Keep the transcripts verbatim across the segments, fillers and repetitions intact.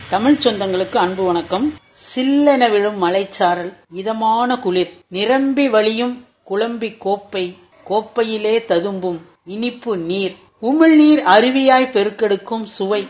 தமிழ் சொந்தங்களுக்கு அன்பு வணக்கம். சில்லென விழும் மலைச்சாரல், இதமான குளிர், நிரம்பி வழியும் குழம்பி கோப்பை, கோப்பையிலே ததும்பும் இனிப்பு நீர், உமிழ்நீர் அருவியாய் பெருக்கெடுக்கும் சுவை,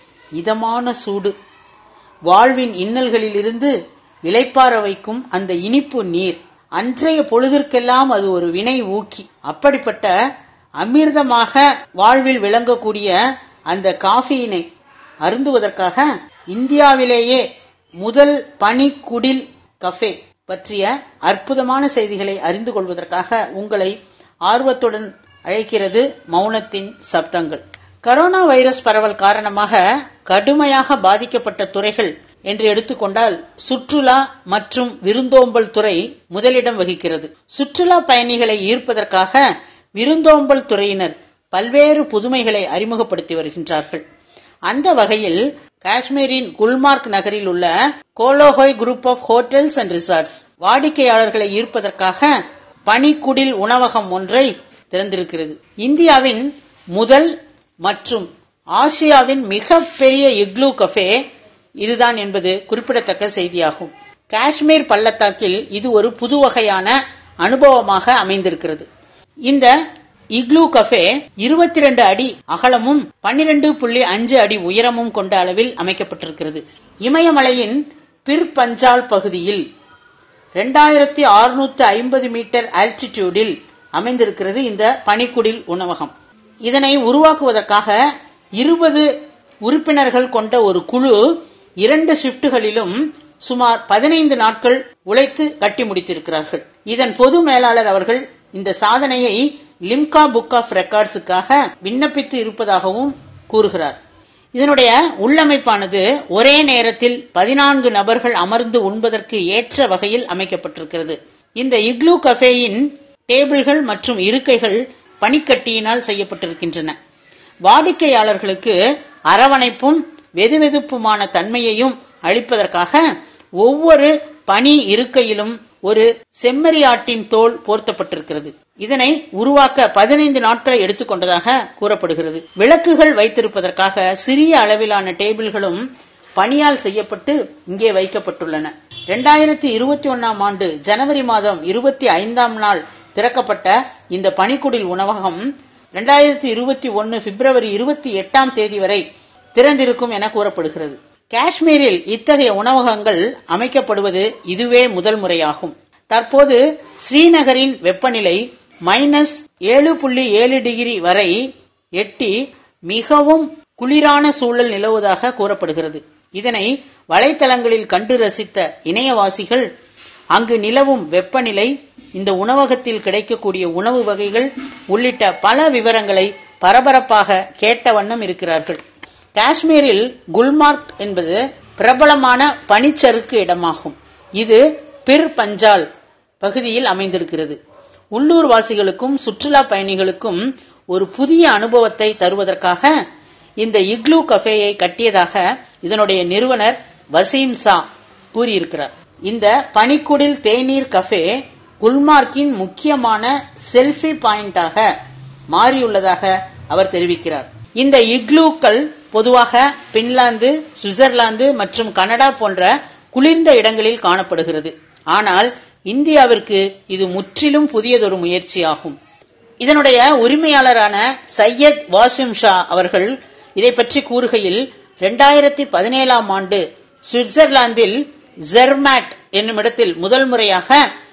இதமான சூடு, வாழ்வின் இன்னல்களிலிருந்து இளைப்பாற வைக்கும் அந்த இனிப்பு நீர், அன்றைய பொழுதிற்கெல்லாம் அது ஒரு வினை ஊக்கி. அப்படிப்பட்ட அமிர்தமாக வாழ்வில் விளங்கக்கூடிய அந்த காஃபியினை அருந்துவதற்காக இந்தியாவிலேயே முதல் பனிக்குடில் கஃபே பற்றிய அற்புதமான செய்திகளை அறிந்து கொள்வதற்காக உங்களை ஆர்வத்துடன் அழைக்கிறது மௌனத்தின் சப்தங்கள். கரோனா வைரஸ் பரவல் காரணமாக கடுமையாக பாதிக்கப்பட்ட துறைகள் என்று எடுத்துக்கொண்டால் சுற்றுலா மற்றும் விருந்தோம்பல் துறை முதலிடம் வகிக்கிறது. சுற்றுலா பயணிகளை ஈர்ப்பதற்காக விருந்தோம்பல் துறையினர் பல்வேறு புதுமைகளை அறிமுகப்படுத்தி வருகின்றார்கள். அந்த வகையில் காஷ்மீரின் குல்மார்க் நகரில் உள்ள Kolahoi group of hotels and resorts வாடிக்கையாளர்களை ஈர்ப்பதற்காக பனிக்குடில் உணவகம் ஒன்றை திறந்திருக்கிறது. இந்தியாவின் முதல் மற்றும் ஆசியாவின் மிகப்பெரிய இக்லூ கஃபே இதுதான் என்பது குறிப்பிடத்தக்க செய்தியாகும். காஷ்மீர் பள்ளத்தாக்கில் இது ஒரு புது வகையான அனுபவமாக அமைந்திருக்கிறது. இந்த இக்லூ கஃபே இருபத்தி ரெண்டு அடி அகலமும் பன்னிரண்டு புள்ளி அஞ்சு அடி உயரமும் கொண்ட அளவில் அமைக்கப்பட்டிருக்கிறது. இமயமலையின் பிர் பஞ்சால் பகுதியில் இரண்டாயிரத்தி அறுநூத்தி ஐம்பது மீட்டர் ஆல்டிடியூடில் அமைந்திருக்கிறது இந்த பனிக்குடில் உணவகம். இதனை உருவாக்குவதற்காக இருபது உறுப்பினர்கள் கொண்ட ஒரு குழு இரண்டு ஷிப்டுகளிலும் சுமார் பதினைந்து நாட்கள் உழைத்து கட்டி முடித்திருக்கிறார்கள். இதன் பொது மேலாளர் அவர்கள் இந்த சாதனையை லிம்கா புக் ஆஃப் ரெக்கார்ட்ஸுக்காக விண்ணப்பித்து இருப்பதாகவும் கூறுகிறார். இதனுடைய உள்ளமைப்பானது ஒரே நேரத்தில் பதினான்கு நபர்கள் அமர்ந்து உண்பதற்கு ஏற்ற வகையில் அமைக்கப்பட்டிருக்கிறது. இந்த இக்லூ கஃபேயின் டேபிள்கள் மற்றும் இருக்கைகள் பனிக்கட்டியினால் செய்யப்பட்டிருக்கின்றன. வாடிக்கையாளர்களுக்கு அரவணைப்பும் வெதுவெதுப்புமான தன்மையையும் அளிப்பதற்காக ஒவ்வொரு பனி இருக்கையிலும் ஒரு செம்மறியாட்டின் தோல் போர்த்தப்பட்டிருக்கிறது. இதனை உருவாக்க பதினைந்து நாட்களை எடுத்துக்கொண்டதாக கூறப்படுகிறது. விளக்குகள் வைத்திருப்பதற்காக சிறிய அளவிலான டேபிள்களும் பனியால் செய்யப்பட்டு இங்கே வைக்கப்பட்டுள்ளன. இரண்டாயிரத்தி இருபத்தி ஒன்னாம் ஆண்டு ஜனவரி மாதம் இருபத்தி ஐந்தாம் நாள் திறக்கப்பட்ட இந்த பனிக்குடில் உணவகம் இரண்டாயிரத்தி இருபத்தி ஒன்னு பிப்ரவரி இருபத்தி எட்டாம் தேதி வரை திறந்திருக்கும் என கூறப்படுகிறது. காஷ்மீரில் இத்தகைய உணவகங்கள் அமைக்கப்படுவது இதுவே முதல் முறையாகும். தற்போது ஸ்ரீநகரின் வெப்பநிலை மைனஸ் ஏழு புள்ளி ஏழு டிகிரி வரை எட்டி மிகவும் குளிரான சூழல் நிலவுவதாக கூறப்படுகிறது. இதனை வலைத்தளங்களில் கண்டு ரசித்த இணையவாசிகள் அங்கு நிலவும் வெப்பநிலை, இந்த உணவகத்தில் கிடைக்கக்கூடிய உணவு வகைகள் உள்ளிட்ட பல விவரங்களை பரபரப்பாக கேட்ட வண்ணம் இருக்கிறார்கள். காஷ்மீரில் குல்மார்க் என்பது பிரபலமான பனிச்சறுக்கு இடமாகும். இது பிர் பஞ்சால் பகுதியில் அமைந்திருக்கிறது. உள்ளூர் வாசிகளுக்கும் சுற்றுலா பயணிகளுக்கும் ஒரு புதிய அனுபவத்தை தருவதற்காக இந்த இக்லூ கஃபேயை கட்டியதாக இதனுடைய நிறுவனர் வசீம் சா கூறியிருக்கிறார். இந்த பனிக்குடில் தேநீர் கஃபே குல்மார்க்கின் முக்கியமான செல்ஃபி பாயிண்டாக மாறியுள்ளதாக அவர் தெரிவிக்கிறார். இந்த இக்லூக்கள் பொதுவாக பின்லாந்து, சுவிட்சர்லாந்து மற்றும் கனடா போன்ற குளிர்ந்த இடங்களில் காணப்படுகிறது. ஆனால் இந்தியாவிற்கு இது முற்றிலும் புதியதொரு முயற்சியாகும். இதனுடைய உரிமையாளரான சையத் வாசிம் ஷா அவர்கள் இதை பற்றி கூறுகையில், இரண்டாயிரத்தி பதினேழாம் ஆண்டு சுவிட்சர்லாந்தில் ஜெர்மேட் என்னும் இடத்தில் முதல் முறையாக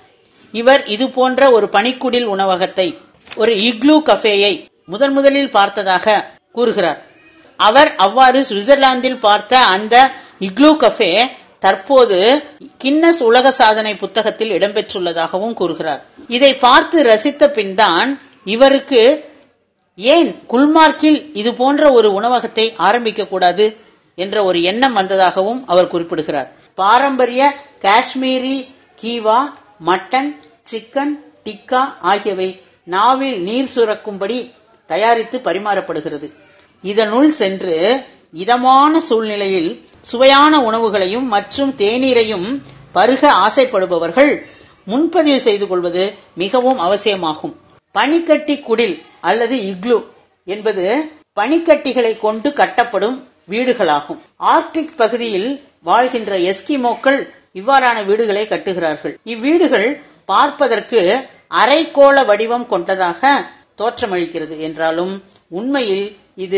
இவர் இது போன்ற ஒரு பனிக்குடில் உணவகத்தை, ஒரு இக்லூ கஃபேயை முதன் முதலில் பார்த்ததாக கூறுகிறார். அவர் அவ்வாறு சுவிட்சர்லாந்தில் பார்த்த அந்த இக்லூ கஃபே தற்போது கின்னஸ் உலக சாதனை புத்தகத்தில் இடம்பெற்றுள்ளதாகவும் கூறுகிறார். இதை பார்த்து ரசித்த பின் தான் இவருக்கு ஏன் குல்மார்க்கில் இது போன்ற ஒரு உணவகத்தை ஆரம்பிக்க கூடாது என்ற ஒரு எண்ணம் வந்ததாகவும் அவர் குறிப்பிடுகிறார். பாரம்பரிய காஷ்மீரி கீவா, மட்டன், சிக்கன் டிக்கா ஆகியவை நாவில் நீர் சுரக்கும்படி தயாரித்து பரிமாறப்படுகிறது. இதனுள் சென்று இதமான சூழ்நிலையில் சுவையான உணவுகளையும் மற்றும் தேநீரையும் பருக ஆசைப்படுபவர்கள் முன்பதிவு செய்து கொள்வது மிகவும் அவசியமாகும். பனிக்கட்டி குடில் அல்லது இக்லூ என்பது பனிக்கட்டிகளை கொண்டு கட்டப்படும் வீடுகளாகும். ஆர்க்டிக் பகுதியில் வாழ்கின்ற எஸ்கிமோக்கள் இவ்வாறான வீடுகளை கட்டுகிறார்கள். இவ்வீடுகள் பார்ப்பதற்கு அரைக்கோள வடிவம் கொண்டதாக தோற்றமளிக்கிறது என்றாலும் உண்மையில் இது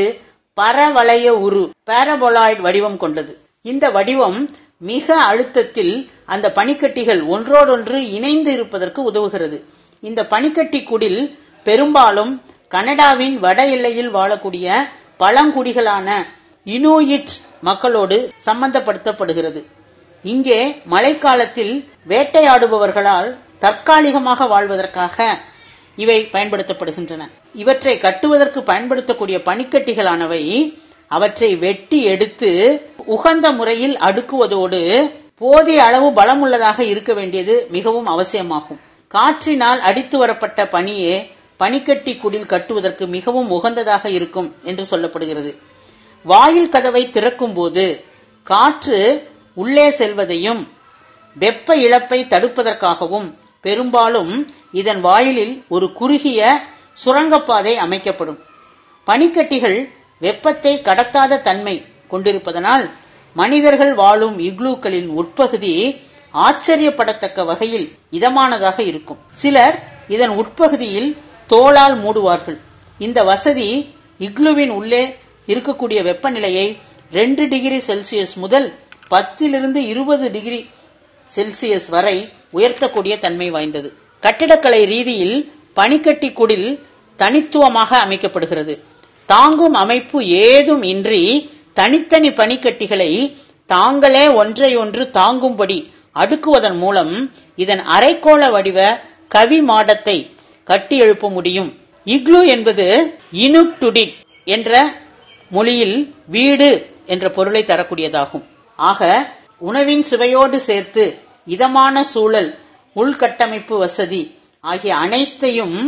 பரவளைய உரு பாரபோலாய்டு வடிவம் கொண்டது. இந்த வடிவம் மிக அழுத்தத்தில் அந்த பனிக்கட்டிகள் ஒன்றோடொன்று இணைந்து இருப்பதற்கு உதவுகிறது. இந்த பனிக்கட்டி குடில் பெரும்பாலும் கனடாவின் வட எல்லையில் வாழக்கூடிய பழங்குடிகளான இனூயிட் மக்களோடு சம்பந்தப்படுத்தப்படுகிறது. இங்கே மழைக்காலத்தில் வேட்டையாடுபவர்களால் தற்காலிகமாக வாழ்வதற்காக இவை பயன்படுத்தப்படுகின்றன. இவற்றை கட்டுவதற்கு பயன்படுத்தக்கூடிய பனிக்கட்டிகளானவை அவற்றை வெட்டி எடுத்து உகந்த முறையில் அடுக்குவதோடு போதிய அளவு பலமுள்ளதாக இருக்க வேண்டியது மிகவும் அவசியமாகும். காற்றினால் அடித்து வரப்பட்ட பனியே பனிக்கட்டி குடில் கட்டுவதற்கு மிகவும் உகந்ததாக இருக்கும் என்று சொல்லப்படுகிறது. வாயில் கதவை திறக்கும் போது காற்று உள்ளே செல்வதையும் வெப்ப இழப்பை தடுப்பதற்காகவும் பெரும்பாலும் இதன் வாயிலில் ஒரு குறுகிய சுரங்கப்பாதை அமைக்கப்படும். பனிக்கட்டிகள் வெப்பத்தை கடத்தாத தன்மை கொண்டிருப்பதனால் மனிதர்கள் வாழும் இக்லூக்களின் உட்பகுதி ஆச்சரியப்படத்தக்க வகையில் இதமானதாக இருக்கும். சிலர் இதன் உட்பகுதியில் தோளால் மூடுவார்கள். இந்த வசதி இக்லூவின் உள்ளே இருக்கக்கூடிய வெப்பநிலையை ரெண்டு டிகிரி செல்சியஸ் முதல் பத்திலிருந்து இருபது டிகிரி செல்சியஸ் வரை உயர்த்தக்கூடிய தன்மை வாய்ந்தது. கட்டிடக்கலை ரீதியில் பனிக்கட்டி குடில் தனித்துவமாக அமைக்கப்படுகிறது. தாங்கும் அமைப்பு ஏதும் இன்றி தனித்தனி பனிக்கட்டிகளை தாங்களே ஒன்றையொன்று தாங்கும்படி அடுக்குவதன் மூலம் இதன் அரைக்கோள வடிவ கவி மாடத்தை கட்டி எழுப்ப முடியும். இக்லூ என்பது இனுக்டுடிட் என்ற மொழியில் வீடு என்ற பொருளை தரக்கூடியதாகும். ஆக உணவின் சுவையோடு சேர்த்து இதமான சூழல், உள்கட்டமைப்பு வசதி ஆகிய அனைத்தையும்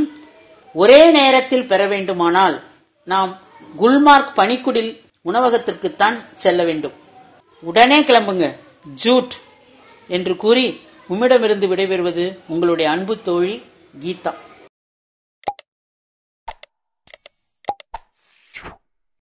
ஒரே நேரத்தில் பெற வேண்டுமானால் நாம் குல்மார்க் பனிக்குடில் உணவகத்திற்குத்தான் செல்ல வேண்டும். உடனே கிளம்புங்க ஜூட் என்று கூறி உம்மிடமிருந்து விடைபெறுவது உங்களுடைய அன்பு தோழி கீதா.